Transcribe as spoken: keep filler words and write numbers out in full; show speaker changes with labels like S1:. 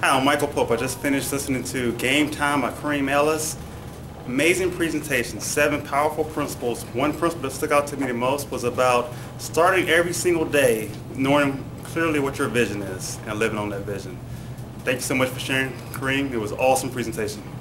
S1: Hi, I'm Michael Pope. I just finished listening to Game Time by Karim Ellis. Amazing presentation, seven powerful principles. One principle that stuck out to me the most was about starting every single day, knowing clearly what your vision is and living on that vision. Thank you so much for sharing, Karim. It was an awesome presentation.